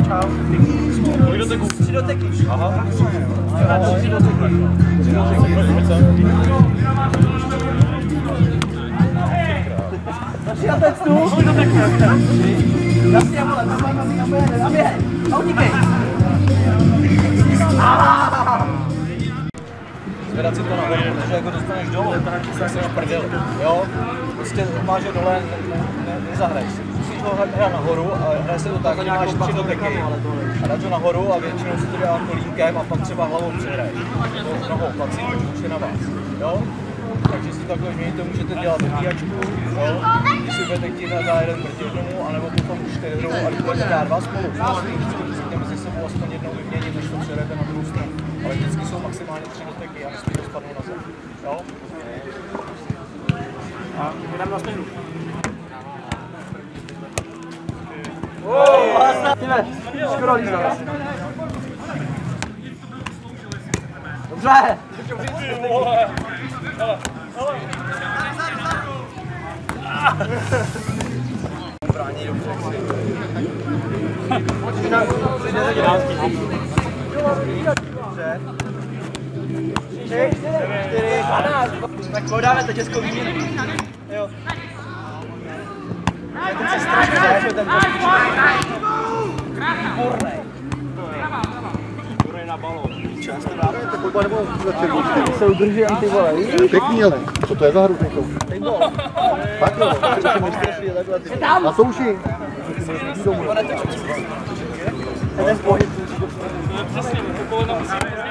Čau. Kolik doteků? 3 doteky. Aha. 3 doteky. Začni na textu. Kolik doteků? Jasně, vole, naběhej. A utíkej. Zvedat si to nahoru, protože jako dostaneš dolů, tak se prdel. Jo? Prostě máš ho dole, nezahraješ si. Musíš ho hrát nahoru a hraje se to tak, že máš 3 doteky a dáš ho nahoru a většinou se to dělá kolínkem a pak třeba hlavou přehraješ. To nohou, plací, už je na vás. Jo? Takže si to takhle změníte, můžete dělat dobíjačku, jo? Když si budete chtít na jeden proti jednomu, anebo potom 4 a když budete dát 2 spolu. Musíte mezi sebou aspoň jednou vyměnit, než to přehrajete na druhou stranu. Ale vždycky jsou maximálně 3 doteky a nesmí to spadnout na zem. Jo? A jdeme na směnu. Tyhle, skoro lízno. Dobře! Brání dobře. Dobře. 3, 4, 12. Tak podáme to českou výměnu. Jo. Ten se strašně zážil, ten výborný. Výborný na balón. Čas to dáme, tak pojďme nebo za červou. Se udrží ty vole. Pěkný ale. Co to je za hru teďkou? Teďkou. Tak jo, to se mistrovství takhle. Na souši. Ten pohyb. Přesně, to kolena musí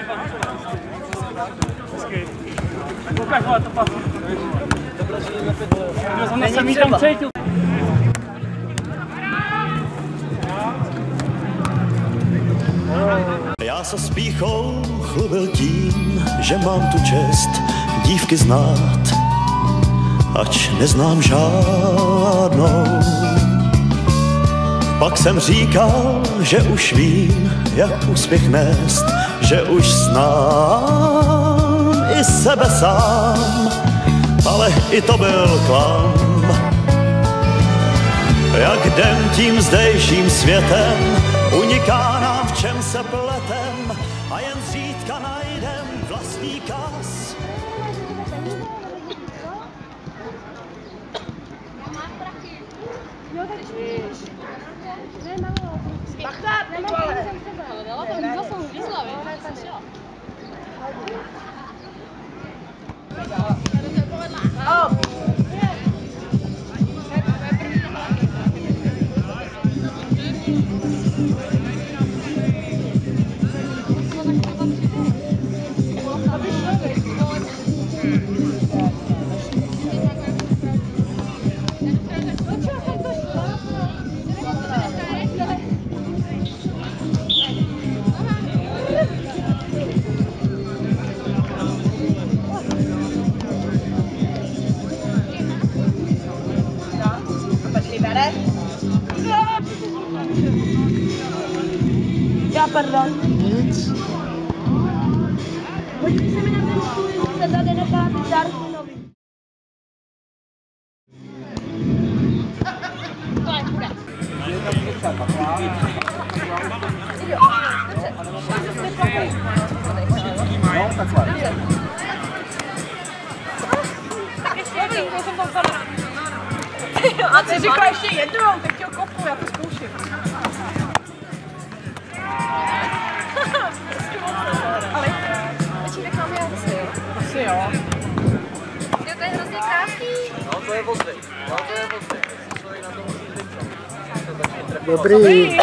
ukaž, ale to pasí. Dobré, že jdeme 5 vole. Já jsem jí tam cítil. Já se s pýchou chlubil tím, že mám tu čest dívky znát, ač neznám žádnou. Pak jsem říkal, že už vím, jak úspěch nést, že už znám i sebe sám, ale i to byl klam. Jak jdem tím zdejším světem, uniká nám, v čem se pletem, a jen zřídka najdem vlastní kas. Já, pardon. Nic. Pojďte se mi na ten stůl, se tady necháte Darwinovi. To je chudá. No, takhle. Tak ještě jednou, jsem tam vzala. A ty říkala ještě jednou, tak tě ho kopu, já to zkouším. Ale teď necháme asi, jo? Asi jo. Jo, to je hrozně krásný. No, to je vozdech. No, to je vozdech. Člověk na to musí zvykat. Dobrý.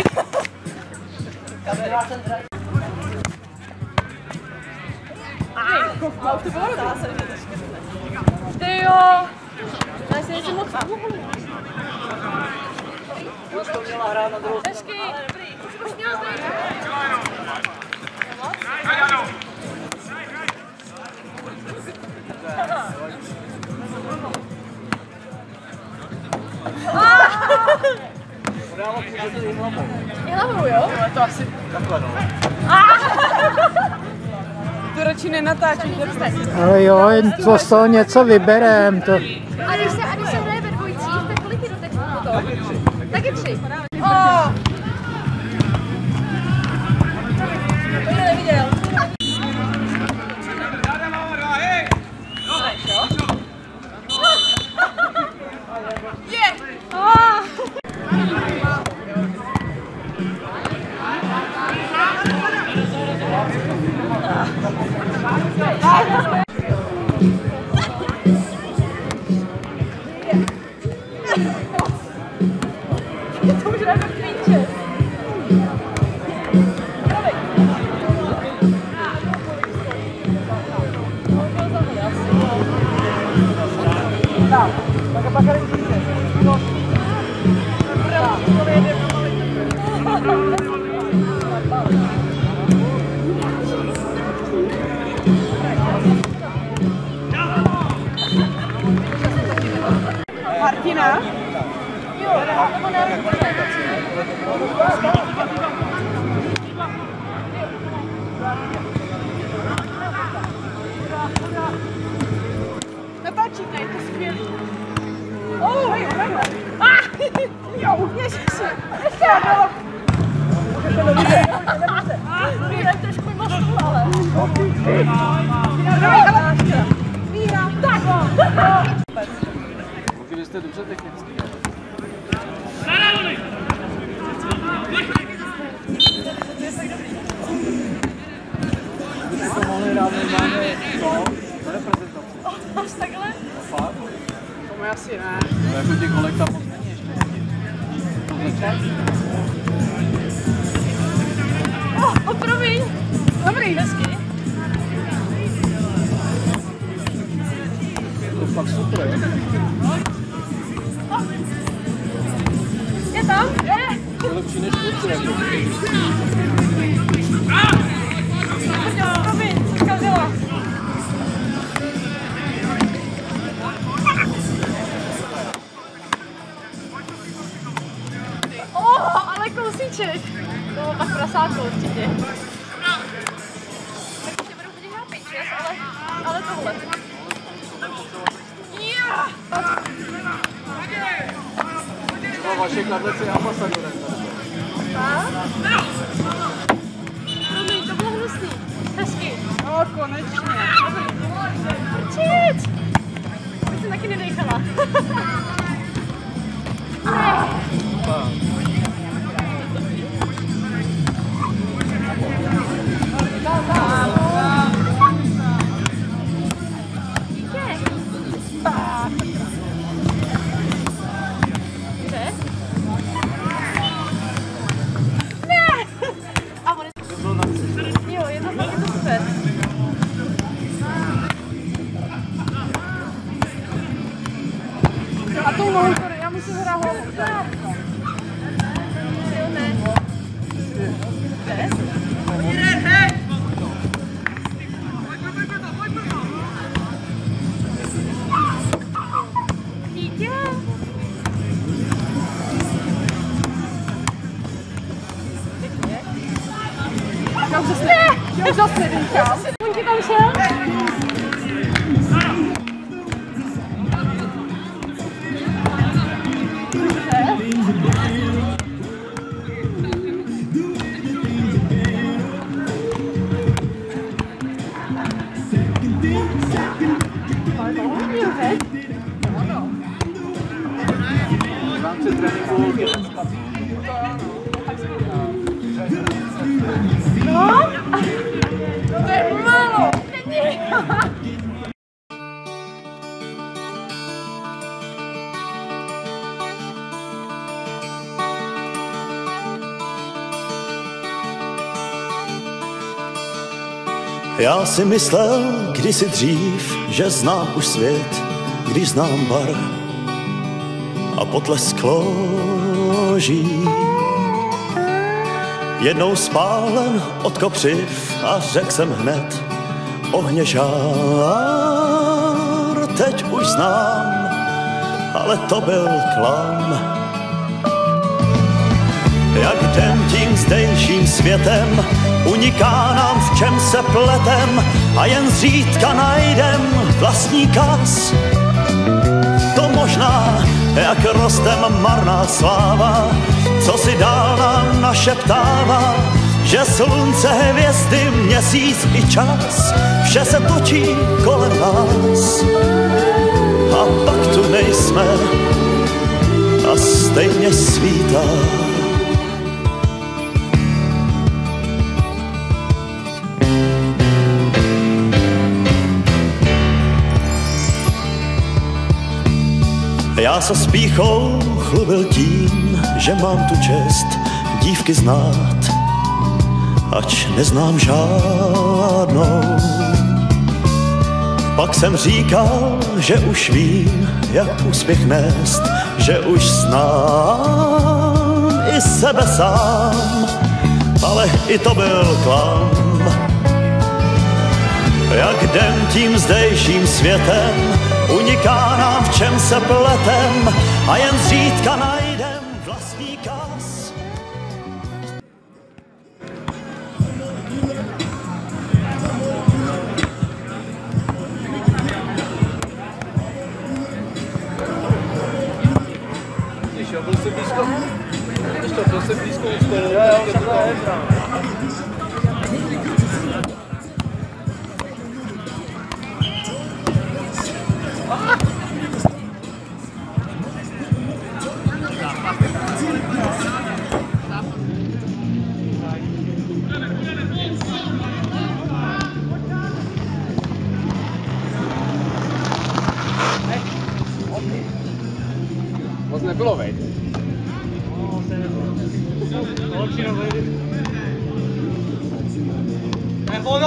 A už to bylo dobrý. Ty jo. Já si nejsem moc uhlí. Už to měla hrát na druhou. Hezky. Už měla tady. Podávat můžete i hlavou. I hlavou, jo? Ale to asi... Takhle, no. To radši nenatáčíš, Ale jo, jen to z toho něco vyberem. To... A když se hraje ve dvojicích, tak kolik je do textu potom? Taky 3. Taky 3. Vy jste dobře technický. Kdybyste to mohli dát normálně to reprezentaci. Až takhle? No fakt? To asi ne. To jako těch holek tam moc není ještě. To začát? Promiň. Dobrý, hezky. To fakt super, jo? Je tam? Je. To je lepší než kluci, jako. Promiň, zkazila. Ale kousíček. No, tak prasátko určitě. Tak ještě budu chodit hrát 5-6, ale tohle. No, vaše kadlec je ambasadorem. Promiň, to bylo hnusný. Hezky. No, konečně. Prčit! Já jsem taky nedejchala. Jo, je to super. A tou nohou, já musím hrát hlavou. Jo, ne. Dítě. Já už zase nedýchám. On ti tam šel? V rámci tréninku je ten spad. No? To je málo. Není. Já si myslel kdysi dřív, že znám už svět, když znám bar a potlesk loží. Jednou spálen od kopřiv a řekl jsem hned ohněžár. Teď už znám, ale to byl klam. Jak jdem tím zdejším světem, uniká nám, v čem se pletem, a jen zřídka najdem vlastní kas. To možná, jak rostem marná sláva, co si dál nám našeptává, že slunce, hvězdy, měsíc i čas, vše se točí kolem nás. A pak tu nejsme a stejně svítá. Já se s pýchou chlubil tím, že mám tu čest dívky znát, ač neznám žádnou. Pak jsem říkal, že už vím, jak úspěch nést, že už znám i sebe sám, ale i to byl klam. Jak jdem tím zdejším světem, uniká nám, v čem se pletem, a jen zřídka najdem vlastní kas. Byl jsi blízko? Byl jsi blízko u stolu? Jo, to je.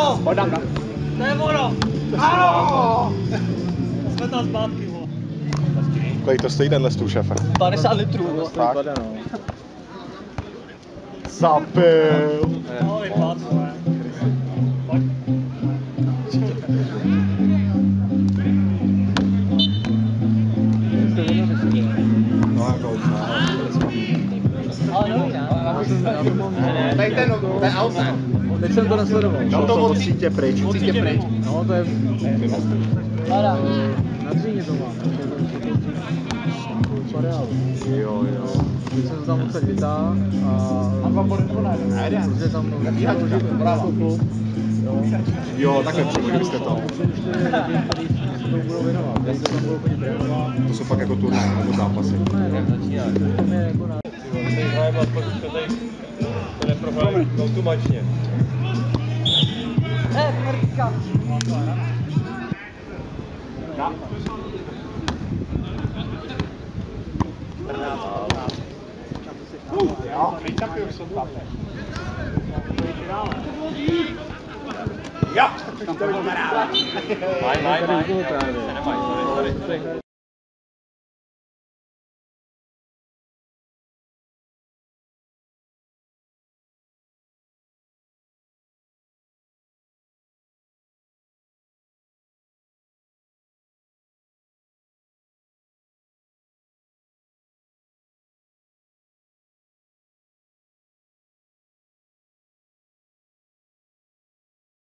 ono! To je ono! Ano! Jsme tam zpátky, vole. Kolik to stojí tenhle stůl, šéfe? 50 litrů, vole. Tak. Zapil. No, vyplác, vole. No jako už ne. Ale nový, ne? Tady ten auto. Teď jsem to nesledoval. No to od sítě pryč. No to je Láda. na Dříně to má. Jo. Teď jsem to tam odsaď vytáhl a protože tam klub. Jo, takhle převodili jste to. To budou věnovat, teď se tam budou chodit trénovat. To jsou fakt jako turné nebo zápasy. To neprohráli automačně. Mrtka. Maj.